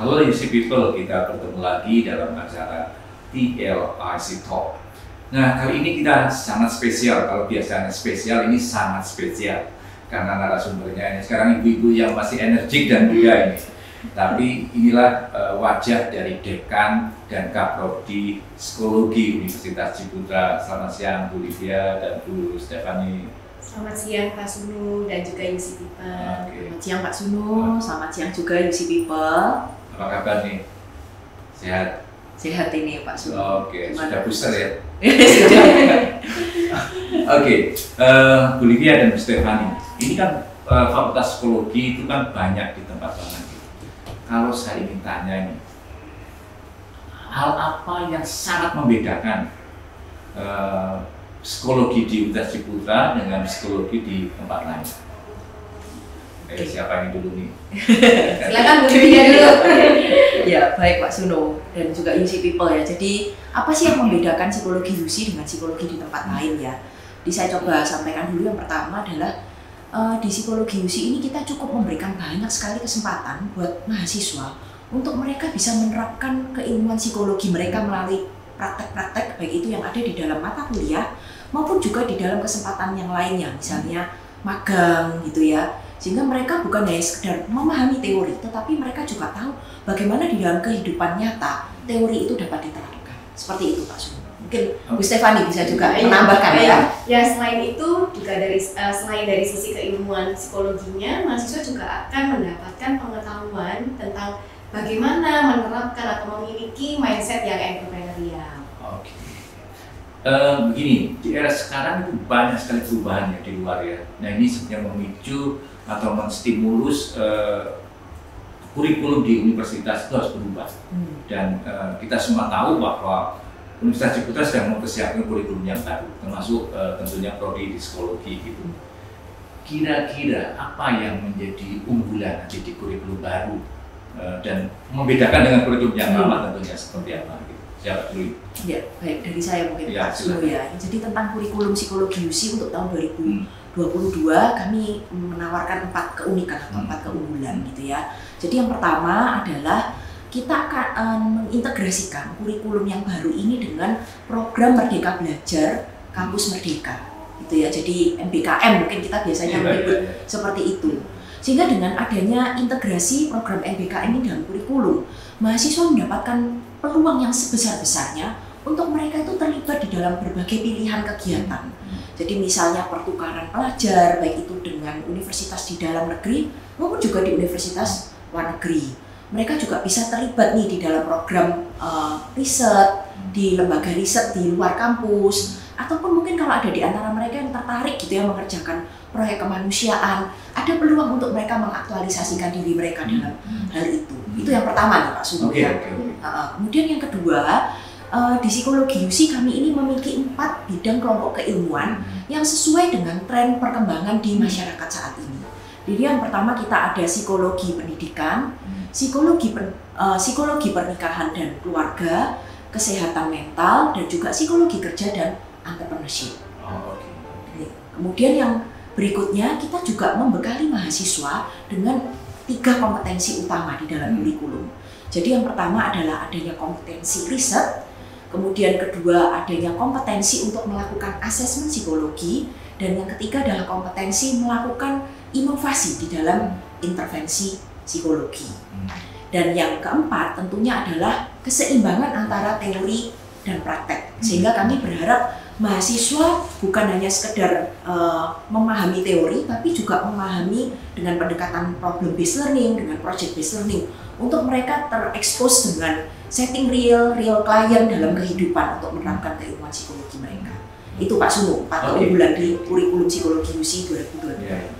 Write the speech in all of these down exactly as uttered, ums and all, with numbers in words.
Halo U C People, kita bertemu lagi dalam acara T L I C Talk. Nah, kali ini kita sangat spesial. Kalau biasanya spesial, ini sangat spesial karena narasumbernya ini sekarang ibu-ibu yang masih energik dan muda ini. Tapi inilah uh, wajah dari Dekan dan Kaprodi Psikologi Universitas Ciputra. Selamat siang Bu Lydia dan Bu Stephanie. Selamat siang Pak Sunu dan juga U C People. Okay. Selamat siang Pak Sunu, selamat siang juga U C People. Apa kabar nih? Sehat? Sehat ini Pak Sunu. Oke, okay. Sudah booster ya? Sudah. Oke, okay. uh, Bu Lydia dan Bu Stephanie, ini kan uh, Fakultas Psikologi itu kan banyak di tempat lain. Kalau saya ingin tanya ini, hal apa yang sangat membedakan uh, psikologi di Universitas Ciputra dengan psikologi di tempat lain? Eh, siapa yang dulu nih? Silakan Bu Lydia dulu. Ya, baik Pak Sunu dan juga U C People ya. Jadi, apa sih yang membedakan psikologi U C dengan psikologi di tempat lain ya? Jadi saya coba sampaikan dulu. Yang pertama adalah uh, di psikologi U C ini kita cukup memberikan banyak sekali kesempatan buat mahasiswa untuk mereka bisa menerapkan keilmuan psikologi mereka melalui praktek-praktek baik itu yang ada di dalam mata kuliah maupun juga di dalam kesempatan yang lainnya, misalnya magang gitu ya. Sehingga mereka bukan hanya sekedar memahami teori, tetapi mereka juga tahu bagaimana di dalam kehidupan nyata teori itu dapat diterapkan. Seperti itu Pak Sunu. Mungkin Bu Stephanie bisa juga ya, menambahkan ya. Ya, selain itu juga dari uh, selain dari sisi keilmuan psikologinya, mahasiswa juga akan mendapatkan pengetahuan tentang bagaimana menerapkan atau memiliki mindset yang entrepreneurial. Oke. Uh, begini, di era sekarang itu banyak sekali perubahan ya di luar ya. Nah ini sebenarnya memicu atau menstimulus uh, kurikulum di universitas itu harus berubah. Hmm. Dan uh, kita semua tahu bahwa Universitas Ciputra sedang mempersiapkan kurikulum yang baru, termasuk uh, tentunya prodi di psikologi gitu. Kira-kira apa yang menjadi unggulan nanti di kurikulum baru uh, dan membedakan dengan kurikulum yang lama tentunya seperti apa? Gitu. Siapa dulu? Ya, baik dari saya mungkin ya, Pak Sunu ya. Jadi tentang kurikulum psikologi U C untuk tahun dua ribu dua puluh dua hmm. kami menawarkan empat keunikan atau empat keunggulan gitu ya. Jadi yang pertama adalah kita akan um, mengintegrasikan kurikulum yang baru ini dengan program Merdeka Belajar Kampus Merdeka gitu ya. Jadi M B K M mungkin kita biasanya ya, menyebut ya, ya. seperti itu. Sehingga dengan adanya integrasi program M B K M ini dalam kurikulum, mahasiswa mendapatkan peluang yang sebesar-besarnya untuk mereka itu terlibat di dalam berbagai pilihan kegiatan. Jadi misalnya pertukaran pelajar, baik itu dengan universitas di dalam negeri maupun juga di universitas luar negeri. Mereka juga bisa terlibat nih di dalam program uh, riset, di lembaga riset di luar kampus, ataupun mungkin kalau ada di antara mereka yang tertarik gitu ya mengerjakan proyek kemanusiaan, ada peluang untuk mereka mengaktualisasikan diri mereka dalam hal itu. Itu yang pertama nih Pak Sunu. Okay, okay, okay. Uh, kemudian yang kedua, uh, di psikologi U C kami ini memiliki empat bidang kelompok keilmuan yang sesuai dengan tren perkembangan di masyarakat saat ini. Jadi yang pertama kita ada psikologi pendidikan, psikologi pen, uh, psikologi pernikahan dan keluarga, kesehatan mental, dan juga psikologi kerja dan entrepreneurship. Oh, okay. Kemudian yang berikutnya kita juga membekali mahasiswa dengan tiga kompetensi utama di dalam kurikulum. Jadi yang pertama adalah adanya kompetensi riset, kemudian kedua adanya kompetensi untuk melakukan asesmen psikologi, dan yang ketiga adalah kompetensi melakukan inovasi di dalam intervensi psikologi. Dan yang keempat tentunya adalah keseimbangan antara teori dan praktek. Sehingga kami berharap mahasiswa bukan hanya sekedar uh, memahami teori, tapi juga memahami dengan pendekatan problem based learning, dengan project based learning, untuk mereka terekspos dengan setting real, real client dalam kehidupan untuk menerapkan keilmuan psikologi mereka. Itu Pak Sunu, empat keunggulan di kurikulum psikologi U C dua ribu dua puluh dua. Ya.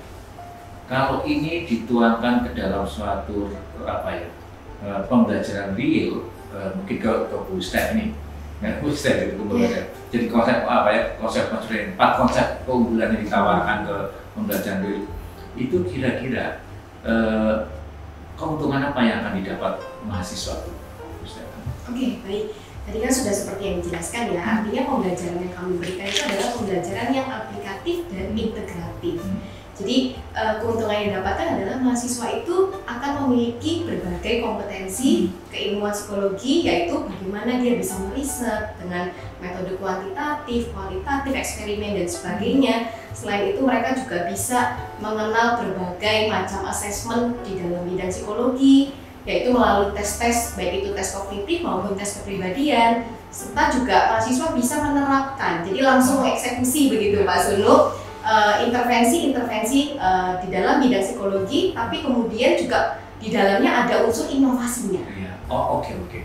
Kalau ini dituangkan ke dalam suatu apa ya pembelajaran real, mungkin ke Bu Stephanie, Bu Stephanie itu yeah. Jadi konsep apa ya konsep konsep empat konsep keunggulan yang ditawarkan ke pembelajaran real itu kira-kira eh, keuntungan apa yang akan didapat mahasiswa itu? Oke, okay, baik. Tadi kan sudah seperti yang dijelaskan ya, artinya pembelajaran yang kami berikan itu adalah pembelajaran yang aplikatif dan integratif. Jadi uh, keuntungan yang didapatkan adalah mahasiswa itu akan memiliki berbagai kompetensi keilmuan psikologi, yaitu bagaimana dia bisa meriset dengan metode kuantitatif, kualitatif, eksperimen dan sebagainya. Selain itu mereka juga bisa mengenal berbagai macam asesmen di dalam bidang psikologi, yaitu melalui tes-tes, baik itu tes kognitif maupun tes kepribadian, serta juga mahasiswa bisa menerapkan, jadi langsung eksekusi begitu Pak Sunu. Uh, intervensi-intervensi uh, di dalam bidang psikologi, tapi kemudian juga di dalamnya ada unsur inovasinya. Ya. Oh oke okay, oke. Okay.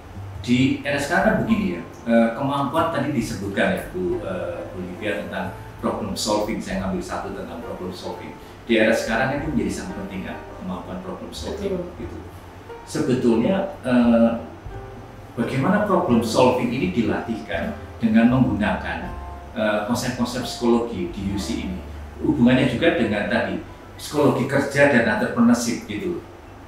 Di era sekarang kan begini ya, uh, kemampuan tadi disebutkan ya Bu uh, Olivia tentang problem solving. Saya ngambil satu tentang problem solving. Di era sekarang itu menjadi sangat penting kan kemampuan problem solving. Betul. Gitu. Sebetulnya uh, bagaimana problem solving ini dilatihkan dengan menggunakan konsep-konsep psikologi di U C ini, hubungannya juga dengan tadi psikologi kerja dan entrepreneurship gitu.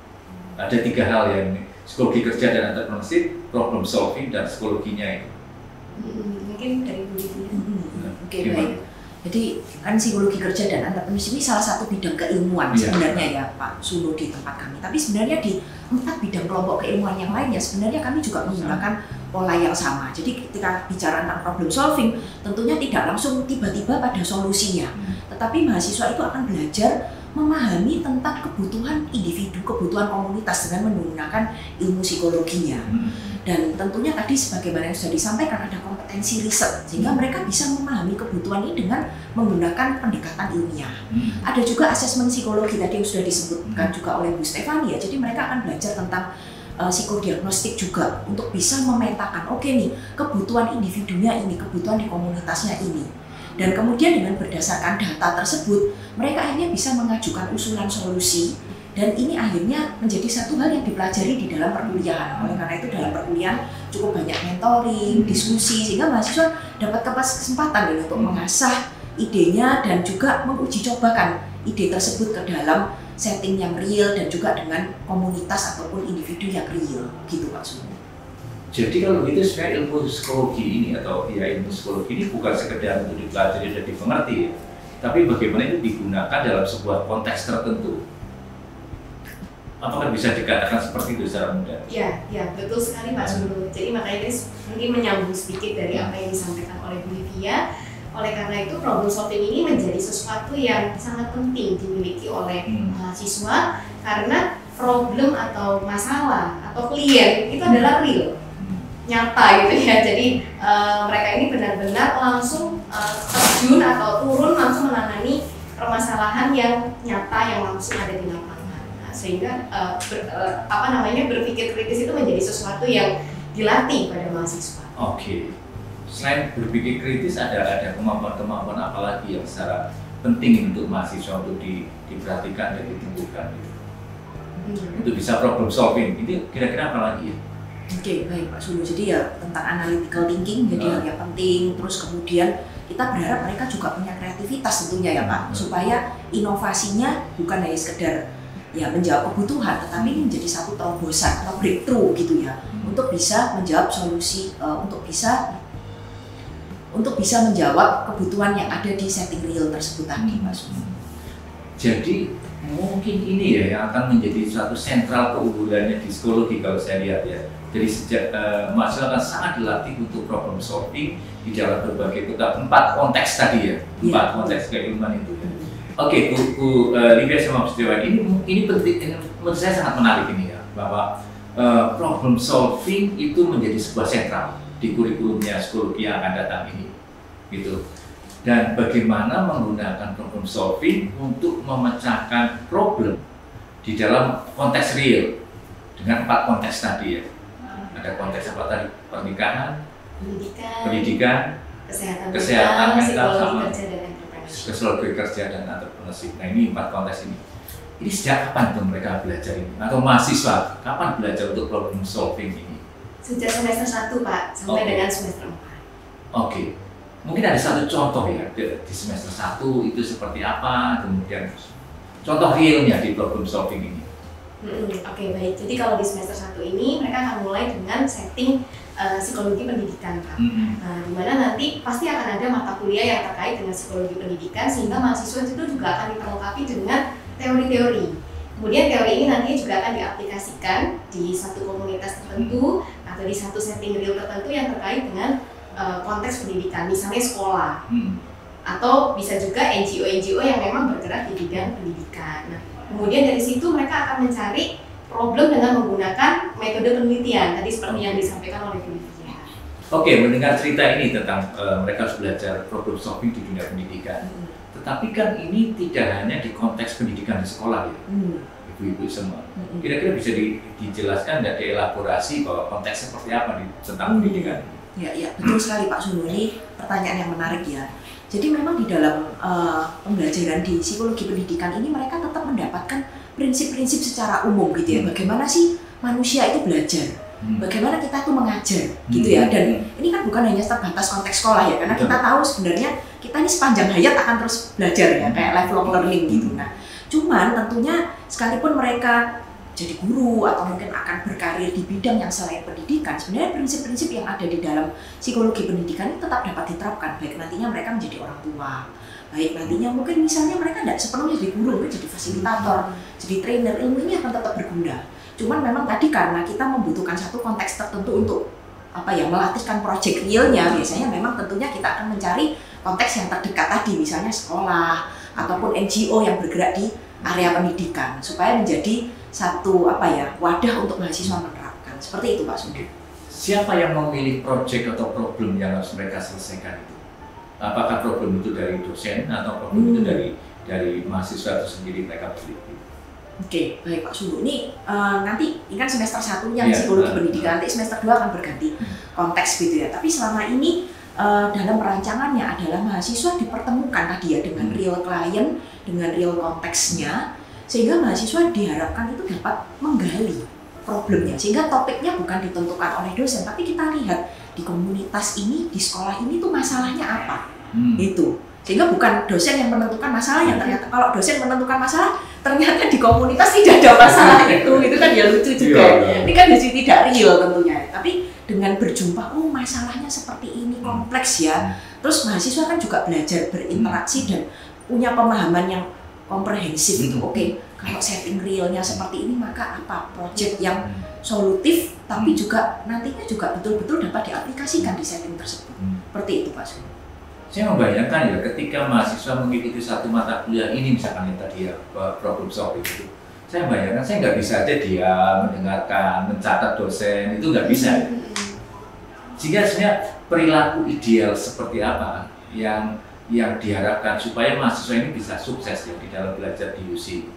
Ada tiga hal ya ini, psikologi kerja dan entrepreneurship, problem solving dan psikologinya itu. Hmm, mungkin dari Bu Livia. Hmm, Oke okay, baik. Jadi kan psikologi kerja dan entrepreneurship ini salah satu bidang keilmuan yeah. sebenarnya ya Pak Sunu di tempat kami. Tapi sebenarnya di empat bidang kelompok keilmuan yang lainnya sebenarnya kami juga menggunakan pola yang sama. Jadi ketika bicara tentang problem solving, tentunya tidak langsung tiba-tiba pada solusinya. Tetapi mahasiswa itu akan belajar memahami tentang kebutuhan individu, kebutuhan komunitas dengan menggunakan ilmu psikologinya. Dan tentunya tadi sebagaimana yang sudah disampaikan ada kompetensi riset, sehingga mereka bisa memahami kebutuhan ini dengan menggunakan pendekatan ilmiah. Ada juga asesmen psikologi tadi yang sudah disebutkan juga oleh Bu Stefani ya. Jadi mereka akan belajar tentang Uh, psikodiagnostik juga untuk bisa memetakan oke okay nih kebutuhan individunya ini, kebutuhan di komunitasnya ini, dan kemudian dengan berdasarkan data tersebut mereka akhirnya bisa mengajukan usulan solusi, dan ini akhirnya menjadi satu hal yang dipelajari di dalam perkuliahan. Oleh karena itu dalam perkuliahan cukup banyak mentoring, diskusi, sehingga mahasiswa dapat kesempatan nih untuk mengasah idenya dan juga menguji cobakan ide tersebut ke dalam setting yang real dan juga dengan komunitas ataupun individu yang real gitu Pak Sunu. Jadi kalau gitu sebenarnya ilmu psikologi ini atau ya ilmu psikologi ini bukan sekedar untuk dipelajari dan dimengerti ya, tapi bagaimana itu digunakan dalam sebuah konteks tertentu. Apakah bisa dikatakan seperti itu secara mudah? Ya, ya betul sekali Pak Sunu. Jadi makanya ini mungkin menyambung sedikit dari apa yang disampaikan oleh Bu Livia. Oleh karena itu problem solving ini menjadi sesuatu yang sangat penting dimiliki oleh hmm. mahasiswa, karena problem atau masalah atau klien itu adalah real, hmm. nyata gitu ya. Jadi uh, mereka ini benar-benar langsung uh, terjun atau turun langsung menangani permasalahan yang nyata yang langsung ada di lapangan. Nah, sehingga uh, ber, uh, apa namanya berpikir kritis itu menjadi sesuatu yang dilatih pada mahasiswa. Oke. Okay. Selain berpikir kritis, ada ada kemampuan-kemampuan apa lagi yang secara penting untuk mahasiswa untuk di, diperhatikan dan ditumbuhkan gitu. Hmm. Untuk bisa problem solving, itu kira-kira apa lagi ya? Oke, okay, baik Pak Sunu. Jadi ya tentang analytical thinking jadi hal yang penting. Terus kemudian kita berharap mereka juga punya kreativitas tentunya ya Pak, hmm. supaya inovasinya bukan hanya sekedar ya menjawab kebutuhan, tetapi ini menjadi satu terobosan atau breakthrough gitu ya, hmm. untuk bisa menjawab solusi, uh, untuk bisa untuk bisa menjawab kebutuhan yang ada di setting real tersebut tadi, Mas. Jadi mungkin ini ya yang akan menjadi suatu sentral keunggulannya di psikologi kalau saya lihat ya. Jadi sejak uh, mahasiswa akan sangat dilatih untuk problem solving di dalam berbagai kota, empat konteks tadi ya, empat ya. konteks keilmuan itu ya. Oke, Bu, Bu uh, Livia sama Bu Stefani, ini ini penting, ini, menurut saya sangat menarik ini ya, bahwa uh, problem solving itu menjadi sebuah sentral di kurikulumnya psikologi yang akan datang ini, gitu. Dan bagaimana menggunakan problem solving untuk memecahkan problem di dalam konteks real dengan empat konteks tadi ya. Ada konteks apa tadi? Pernikahan, pendidikan, pendidikan kesehatan, kesehatan mental, sama kerja dan entrepreneurship. Psikologi kerja dan entrepreneurship. Nah ini empat konteks ini. Ini sejak kapan tuh mereka belajar ini? Atau mahasiswa kapan belajar untuk problem solving ini? Sejak semester satu Pak, sampai okay. dengan semester empat. Oke, okay. Mungkin ada satu contoh ya di semester satu itu seperti apa, kemudian contoh realnya di problem solving ini. Hmm, Oke okay, baik, jadi kalau di semester satu ini mereka akan mulai dengan setting uh, psikologi pendidikan, Pak. Mm-hmm. Nah, di mana nanti pasti akan ada mata kuliah yang terkait dengan psikologi pendidikan, sehingga mahasiswa itu juga akan diperlengkapi dengan teori-teori. Kemudian teori ini nantinya juga akan diaplikasikan di satu komunitas tertentu atau di satu setting real tertentu yang terkait dengan uh, konteks pendidikan, misalnya sekolah. Mm-hmm. Atau bisa juga N G O-N G O yang memang bergerak di bidang pendidikan. Nah, kemudian dari situ mereka akan mencari problem dengan menggunakan metode penelitian, tadi seperti yang disampaikan oleh Bu Livia. Oke, mendengar cerita ini tentang uh, mereka harus belajar problem solving di dunia pendidikan. Hmm. Tetapi kan ini tidak hanya di konteks pendidikan di sekolah ya, hmm. ibu-ibu semua. Hmm. Kira-kira bisa di, dijelaskan dan dielaborasi bahwa konteks seperti apa nih tentang hmm. pendidikan? Ya, ya, betul sekali Pak Sunu. Ini pertanyaan yang menarik ya. Jadi memang di dalam uh, pembelajaran di psikologi pendidikan ini mereka tetap mendapatkan prinsip-prinsip secara umum gitu ya. Bagaimana sih manusia itu belajar? Bagaimana kita itu mengajar gitu ya. Dan ini kan bukan hanya terbatas konteks sekolah ya. Karena kita tahu sebenarnya kita ini sepanjang hayat akan terus belajar ya. Kayak lifelong learning gitu. Nah, cuman tentunya sekalipun mereka jadi guru atau mungkin akan berkarir di bidang yang selain pendidikan, sebenarnya prinsip-prinsip yang ada di dalam psikologi pendidikan itu tetap dapat diterapkan, baik nantinya mereka menjadi orang tua, baik nantinya mungkin misalnya mereka tidak sepenuhnya jadi guru, mungkin jadi fasilitator, jadi trainer, ilmu ini akan tetap berguna. Cuman memang tadi karena kita membutuhkan satu konteks tertentu untuk apa ya melatihkan project realnya, biasanya memang tentunya kita akan mencari konteks yang terdekat tadi, misalnya sekolah ataupun N G O yang bergerak di area pendidikan, supaya menjadi satu apa ya wadah untuk mahasiswa menerapkan. Seperti itu Pak Sudi. Siapa yang memilih proyek atau problem yang harus mereka selesaikan itu? Apakah problem itu dari dosen atau problem hmm. itu dari dari mahasiswa itu sendiri mereka pilih? Oke, baik Pak Sulu. Ini uh, nanti ini kan semester satunya yeah, psikologi uh, pendidikan, nanti semester dua akan berganti konteks gitu ya. Tapi selama ini uh, dalam perancangannya adalah mahasiswa dipertemukan tadi ya dengan real klien, dengan real konteksnya, sehingga mahasiswa diharapkan itu dapat menggali problemnya, sehingga topiknya bukan ditentukan oleh dosen, tapi kita lihat di komunitas ini, di sekolah ini tuh masalahnya apa, hmm. itu. Sehingga bukan dosen yang menentukan masalah, yang ternyata kalau dosen menentukan masalah, ternyata di komunitas tidak ada masalah itu, itu kan ya lucu juga. Yeah. Ini kan jadi tidak real tentunya, tapi dengan berjumpa, oh masalahnya seperti ini, kompleks ya. Terus mahasiswa kan juga belajar berinteraksi dan punya pemahaman yang komprehensif itu. Oke, okay, kalau setting realnya seperti ini maka apa project yang solutif tapi juga nantinya juga betul-betul dapat diaplikasikan di setting tersebut. Seperti itu Pak Sun. Saya membayangkan ya ketika mahasiswa mengikuti satu mata kuliah ini, misalkan yang tadi ya problem solving itu, saya membayangkan saya nggak bisa aja dia mendengarkan, mencatat dosen, itu nggak bisa. Sehingga sebenarnya perilaku ideal seperti apa yang yang diharapkan supaya mahasiswa ini bisa sukses ya di dalam belajar di U C.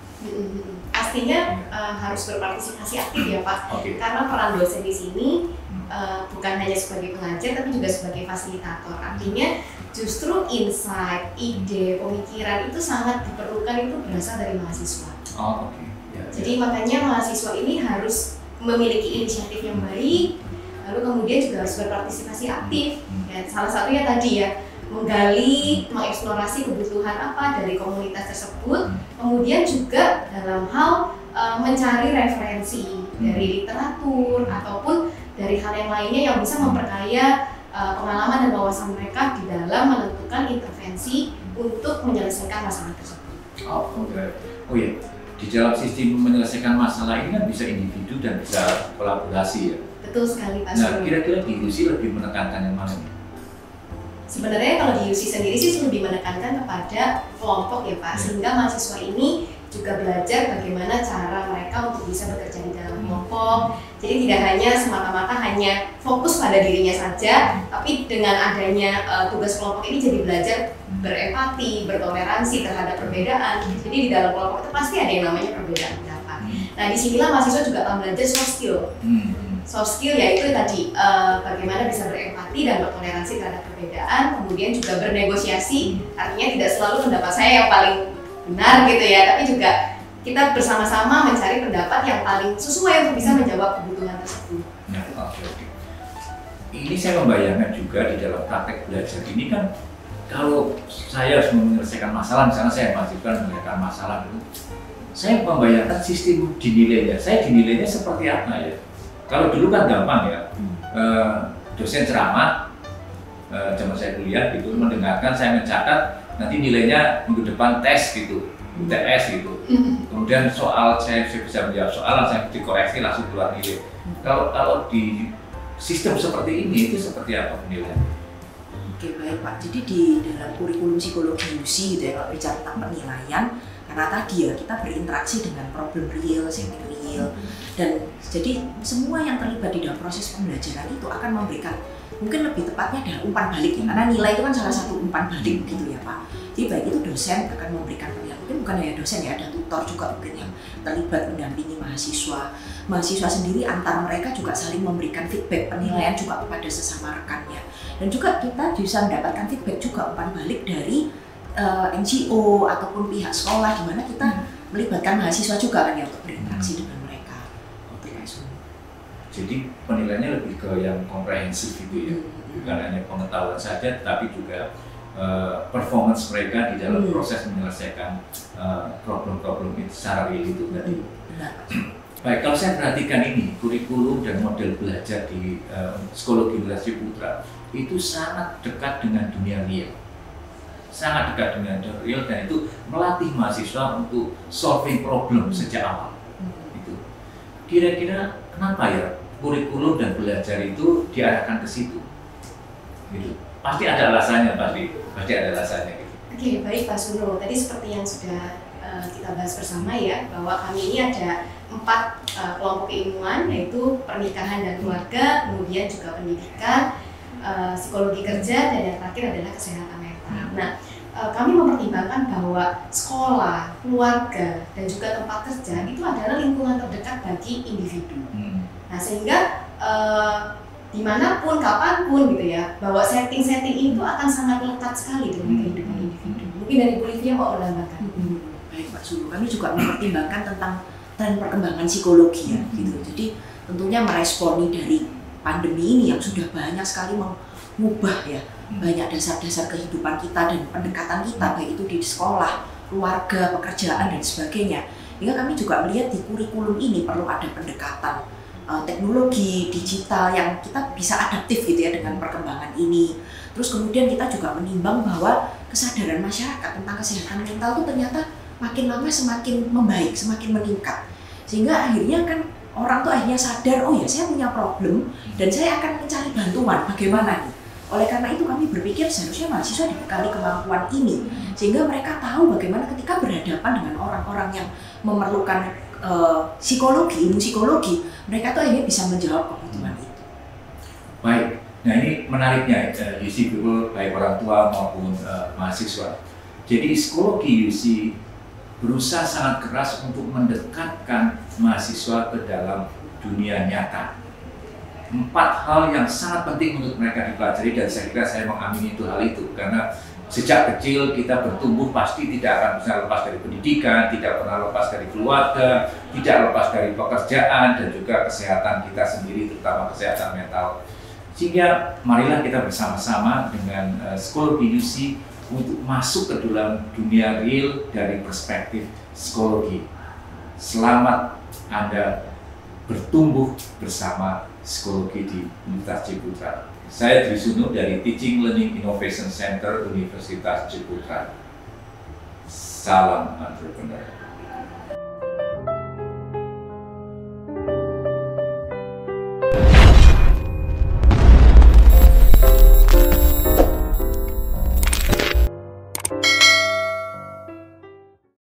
Pastinya uh, harus berpartisipasi aktif ya Pak, okay. Karena peran dosen di sini uh, bukan hanya sebagai pengajar tapi juga sebagai fasilitator. Artinya justru insight, ide, pemikiran itu sangat diperlukan, itu berasal dari mahasiswa. Oh, okay. Ya, Jadi ya. makanya mahasiswa ini harus memiliki inisiatif yang baik, lalu kemudian juga harus berpartisipasi aktif. Ya, salah satunya tadi ya, menggali, mengeksplorasi kebutuhan apa dari komunitas tersebut, kemudian juga dalam hal uh, mencari referensi dari literatur ataupun dari hal yang lainnya yang bisa memperkaya uh, pengalaman dan wawasan mereka di dalam menentukan intervensi untuk menyelesaikan masalah tersebut. Oh, okay. Oh ya, di dalam sistem menyelesaikan masalah ini kan bisa individu dan bisa kolaborasi ya. Betul sekali Pak. Nah, kira-kira di U C lebih menekankan yang mana nih? Sebenarnya kalau di U C sendiri sih lebih menekankan kepada kelompok ya Pak, sehingga mahasiswa ini juga belajar bagaimana cara mereka untuk bisa bekerja di dalam kelompok. Jadi tidak hanya semata-mata hanya fokus pada dirinya saja, tapi dengan adanya uh, tugas kelompok ini jadi belajar berempati, bertoleransi terhadap perbedaan. Jadi di dalam kelompok itu pasti ada yang namanya perbedaan pendapat. Nah disinilah mahasiswa juga akan belajar soft skill. Soft skill yaitu tadi uh, bagaimana bisa berempati dan bertoleransi terhadap perbedaan, kemudian juga bernegosiasi, artinya tidak selalu pendapat saya yang paling benar gitu ya, tapi juga kita bersama-sama mencari pendapat yang paling sesuai untuk bisa menjawab kebutuhan tersebut. Nah, oke, oke. Ini saya membayangkan juga di dalam praktek belajar ini kan, kalau saya harus menyelesaikan masalah, misalnya saya mahasiswa menyelesaikan masalah itu, saya membayangkan sistem dinilainya, saya dinilainya seperti apa ya? Kalau dulu kan gampang ya, uh, dosen ceramah uh, zaman saya kuliah gitu, mendengarkan, saya mencatat, nanti nilainya minggu depan tes gitu, U T S gitu. Kemudian soal saya, saya bisa menjawab soal, saya dikoreksi langsung keluar nilai. Kalau kalau di sistem seperti ini itu seperti apa penilaiannya? Oke, baik Pak. Jadi di dalam kurikulum psikologi U C gitu ya, kalau bicara tentang penilaian, karena tadi ya kita berinteraksi dengan problem real, setting real, dan jadi semua yang terlibat di dalam proses pembelajaran itu akan memberikan, mungkin lebih tepatnya adalah umpan balik ya, karena nilai itu kan salah satu umpan balik gitu ya Pak. Jadi baik itu dosen akan memberikan penilaian, mungkin bukan hanya dosen ya, ada tutor juga mungkin yang terlibat mendampingi mahasiswa. Mahasiswa sendiri antar mereka juga saling memberikan feedback penilaian juga kepada sesama rekannya. Dan juga kita bisa mendapatkan feedback juga umpan balik dari uh, N G O ataupun pihak sekolah, di mana kita hmm. melibatkan mahasiswa juga kan ya untuk berinteraksi hmm. dengan mereka. Jadi penilaiannya lebih ke yang komprehensif gitu ya, hmm. bukan hanya pengetahuan saja, tapi juga uh, performance mereka di dalam hmm. proses menyelesaikan problem-problem uh, itu secara real itu tadi. Hmm. Baik, kalau saya perhatikan ini kurikulum dan model belajar di uh, psikologi Universitas Ciputra itu sangat dekat dengan dunia real, sangat dekat dengan dunia real, dan itu melatih mahasiswa untuk solving problem sejak awal. Itu kira-kira kenapa ya kurikulum dan belajar itu diarahkan ke situ? Gitu. Pasti ada alasannya, pasti pasti ada alasannya. Gitu. Oke, baik Pak Suno. Tadi seperti yang sudah uh, kita bahas bersama ya, bahwa kami ini ada empat uh, kelompok keilmuan, yaitu pernikahan dan keluarga, kemudian juga pendidikan, uh, psikologi kerja, dan yang terakhir adalah kesehatan mental. Nah, uh, kami mempertimbangkan bahwa sekolah, keluarga, dan juga tempat kerja itu adalah lingkungan terdekat bagi individu. Hmm. Nah, sehingga uh, dimanapun, kapanpun gitu ya, bahwa setting-setting itu akan sangat lekat sekali dengan kehidupan individu. Mungkin dari Bu Livia mau menambahkan. Hmm. Baik Pak Sulu, kami juga mempertimbangkan tentang tren perkembangan psikologi ya, gitu. Jadi tentunya meresponi dari pandemi ini yang sudah banyak sekali mengubah ya banyak dasar-dasar kehidupan kita dan pendekatan kita, baik itu di sekolah, keluarga, pekerjaan dan sebagainya. Hingga kami juga melihat di kurikulum ini perlu ada pendekatan uh, teknologi digital yang kita bisa adaptif gitu ya dengan perkembangan ini. Terus kemudian kita juga menimbang bahwa kesadaran masyarakat tentang kesehatan mental itu ternyata makin lama semakin membaik, semakin meningkat. Sehingga akhirnya kan orang tuh akhirnya sadar, oh ya saya punya problem dan saya akan mencari bantuan, bagaimana nih? Oleh karena itu kami berpikir seharusnya mahasiswa dibekali kemampuan ini, sehingga mereka tahu bagaimana ketika berhadapan dengan orang-orang yang memerlukan uh, psikologi, ilmu psikologi, mereka tuh akhirnya bisa menjawab kebutuhan itu. Baik, nah ini menariknya uh, U C people, baik orang tua maupun uh, mahasiswa. Jadi psikologi U C berusaha sangat keras untuk mendekatkan mahasiswa ke dalam dunia nyata. Empat hal yang sangat penting untuk mereka dipelajari, dan saya kira saya mengamini itu hal itu, karena sejak kecil kita bertumbuh pasti tidak akan bisa lepas dari pendidikan, tidak pernah lepas dari keluarga, tidak lepas dari pekerjaan, dan juga kesehatan kita sendiri, terutama kesehatan mental. Sehingga marilah kita bersama-sama dengan uh, psikologi U C untuk masuk ke dalam dunia real dari perspektif psikologi. Selamat Anda bertumbuh bersama psikologi di Universitas Ciputra. Saya Trisunu dari Teaching Learning Innovation Center Universitas Ciputra. Salam entrepreneur.